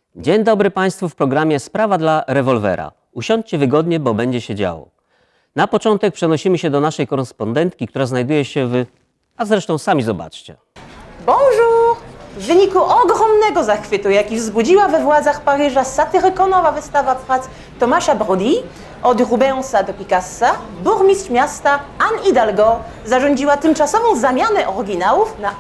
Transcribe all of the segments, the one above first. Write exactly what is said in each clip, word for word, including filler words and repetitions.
Dzień dobry Państwu w programie Sprawa dla rewolwera. Usiądźcie wygodnie, bo będzie się działo. Na początek przenosimy się do naszej korespondentki, która znajduje się w... A zresztą sami zobaczcie. Bonjour! W wyniku ogromnego zachwytu, jaki wzbudziła we władzach Paryża satyrykonowa wystawa prac Tomasza Brody, od Rubensa do Picassa, burmistrz miasta Anne Hidalgo zarządziła tymczasową zamianę oryginałów na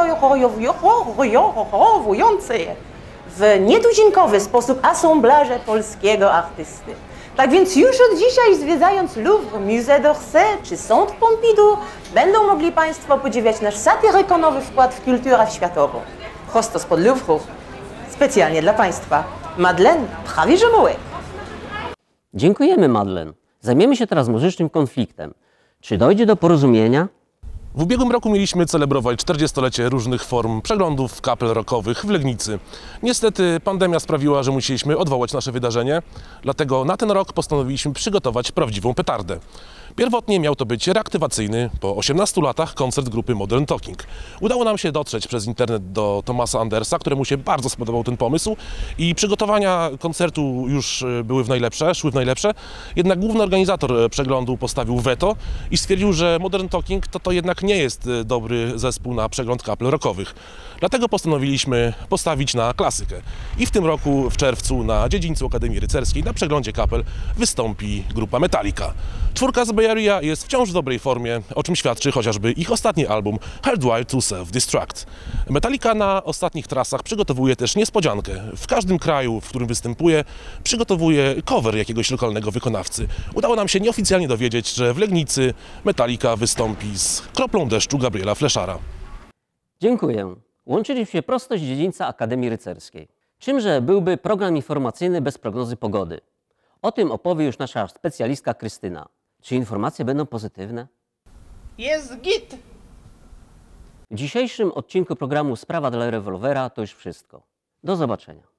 odwzorowujące je w nietuzinkowy sposób asemblaże polskiego artysty. Tak więc już od dzisiaj, zwiedzając Louvre, Musée d'Orsay czy Centre Pompidou, będą mogli Państwo podziwiać nasz satyrykonowy wkład w kulturę światową. Prosto spod Louvru, specjalnie dla Państwa, Madeleine Prawie-Mołek. Dziękujemy, Madeleine. Zajmiemy się teraz muzycznym konfliktem. Czy dojdzie do porozumienia? W ubiegłym roku mieliśmy celebrować czterdziestolecie różnych form przeglądów kapel rockowych w Legnicy. Niestety pandemia sprawiła, że musieliśmy odwołać nasze wydarzenie, dlatego na ten rok postanowiliśmy przygotować prawdziwą petardę. Pierwotnie miał to być reaktywacyjny, po osiemnastu latach, koncert grupy Modern Talking. Udało nam się dotrzeć przez internet do Thomasa Andersa, któremu się bardzo spodobał ten pomysł i przygotowania koncertu już były w najlepsze, szły w najlepsze, jednak główny organizator przeglądu postawił weto i stwierdził, że Modern Talking to, to jednak nie jest dobry zespół na przegląd kapel rockowych. Dlatego postanowiliśmy postawić na klasykę. I w tym roku, w czerwcu, na dziedzińcu Akademii Rycerskiej, na przeglądzie kapel wystąpi grupa Metallica. Czwórka z Bay Area jest wciąż w dobrej formie, o czym świadczy chociażby ich ostatni album Hardwired to Self-Destruct. Metallica na ostatnich trasach przygotowuje też niespodziankę. W każdym kraju, w którym występuje, przygotowuje cover jakiegoś lokalnego wykonawcy. Udało nam się nieoficjalnie dowiedzieć, że w Legnicy Metallica wystąpi z Kroplą deszczu Gabriela Fleszara. Dziękuję. Łączyliśmy się prosto z dziedzińca Akademii Rycerskiej. Czymże byłby program informacyjny bez prognozy pogody? O tym opowie już nasza specjalistka Krystyna. Czy informacje będą pozytywne? Jest git! W dzisiejszym odcinku programu Sprawa dla rewolwera to już wszystko. Do zobaczenia.